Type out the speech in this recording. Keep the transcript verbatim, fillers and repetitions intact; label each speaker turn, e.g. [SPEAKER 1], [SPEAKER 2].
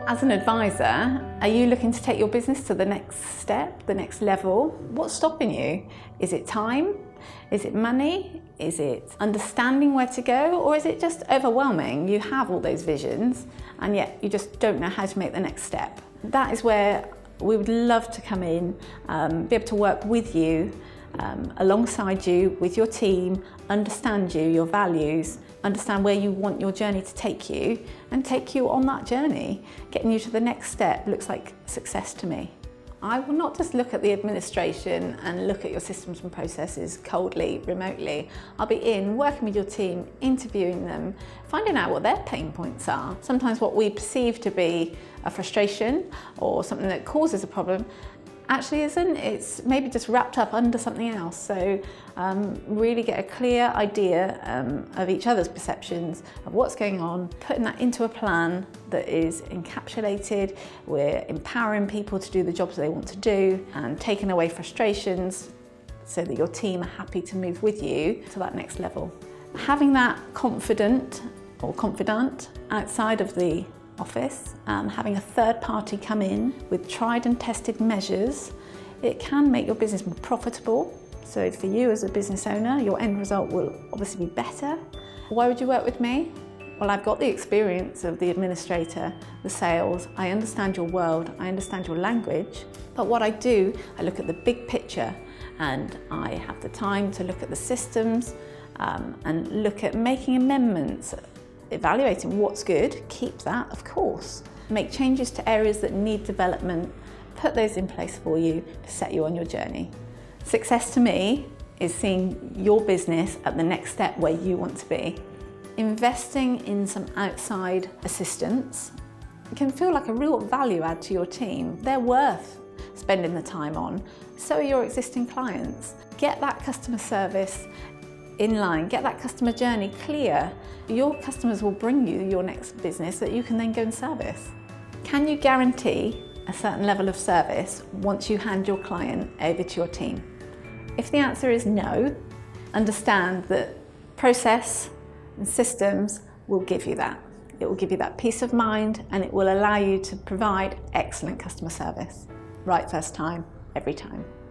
[SPEAKER 1] As an advisor, are you looking to take your business to the next step, the next level? What's stopping you? Is it time? Is it money? Is it understanding where to go? Or is it just overwhelming? You have all those visions and yet you just don't know how to make the next step. That is where we would love to come in, um, be able to work with you, um, alongside you, with your team, understand you, your values, understand where you want your journey to take you and take you on that journey. Getting you to the next step looks like success to me. I will not just look at the administration and look at your systems and processes coldly, remotely. I'll be in, working with your team, interviewing them, finding out what their pain points are. Sometimes what we perceive to be a frustration or something that causes a problem actually isn't. It's maybe just wrapped up under something else. So um, really get a clear idea um, of each other's perceptions of what's going on, putting that into a plan that is encapsulated. We're empowering people to do the jobs they want to do and taking away frustrations so that your team are happy to move with you to that next level. Having that confident or confidant outside of the office, um, having a third party come in with tried and tested measures, it can make your business more profitable. So for you as a business owner, your end result will obviously be better. Why would you work with me? Well, I've got the experience of the administrator, the sales, I understand your world, I understand your language, but what I do, I look at the big picture and I have the time to look at the systems um, and look at making amendments, evaluating what's good, keep that, of course. Make changes to areas that need development, put those in place for you to set you on your journey. Success to me is seeing your business at the next step where you want to be. Investing in some outside assistance can feel like a real value add to your team. They're worth spending the time on, so are your existing clients. Get that customer service in line, get that customer journey clear. Your customers will bring you your next business that you can then go and service. Can you guarantee a certain level of service once you hand your client over to your team? If the answer is no, understand that process and systems will give you that. It will give you that peace of mind and it will allow you to provide excellent customer service. Right first time, every time.